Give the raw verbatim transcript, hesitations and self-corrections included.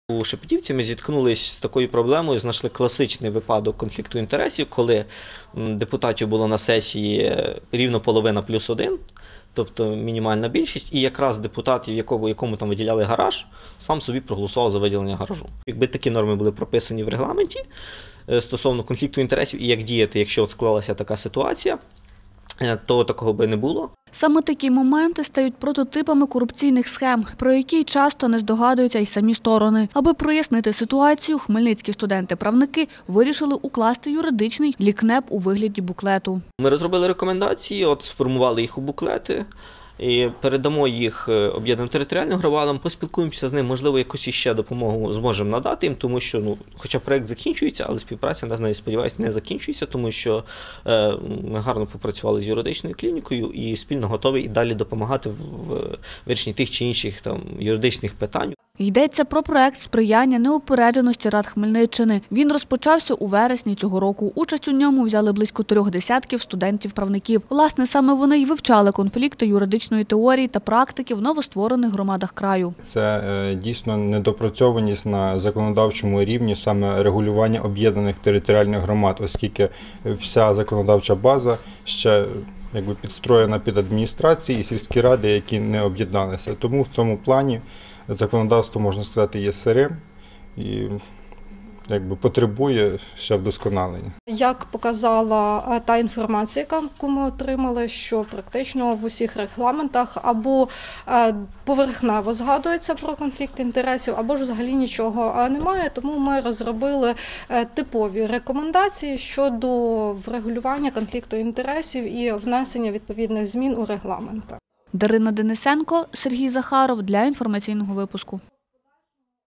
У Шепетівці ми зіткнулися з такою проблемою, знайшли класичний випадок конфлікту інтересів, коли депутатів було на сесії рівно половина плюс один, тобто мінімальна більшість, і якраз депутат, якому, якому там виділяли гараж, сам собі проголосував за виділення гаражу. Якби такі норми були прописані в регламенті стосовно конфлікту інтересів і як діяти, якщо от склалася така ситуація, то такого би не було. Саме такі моменти стають прототипами корупційних схем, про які часто не здогадуються й самі сторони. Аби прояснити ситуацію, хмельницькі студенти-правники вирішили укласти юридичний лікнеп у вигляді буклету. Ми розробили рекомендації, от сформували їх у буклети, і передамо їх об'єднаним територіальним громадам, поспілкуємося з ним, можливо, якусь іще допомогу зможемо надати їм, тому що, ну, хоча проєкт закінчується, але співпраця, я сподіваюся, не закінчується, тому що е, ми гарно попрацювали з юридичною клінікою і спільно готові і далі допомагати в вирішенні тих чи інших там юридичних питань. Йдеться про проект сприяння неупередженості рад Хмельниччини. Він розпочався у вересні цього року. Участь у ньому взяли близько трьох десятків студентів-правників. Власне, саме вони й вивчали конфлікти юридичної теорії та практики в новостворених громадах краю. Це дійсно недопрацьованість на законодавчому рівні, саме регулювання об'єднаних територіальних громад, оскільки вся законодавча база ще якби підстроєна під адміністрації і сільські ради, які не об'єдналися. Тому в цьому плані законодавство, можна сказати, є сирим і якби потребує ще вдосконалення. Як показала та інформація, яку ми отримали, що практично в усіх регламентах або поверхнево згадується про конфлікт інтересів, або ж взагалі нічого немає, тому ми розробили типові рекомендації щодо врегулювання конфлікту інтересів і внесення відповідних змін у регламенти. Дарина Денисенко, Сергій Захаров для інформаційного випуску.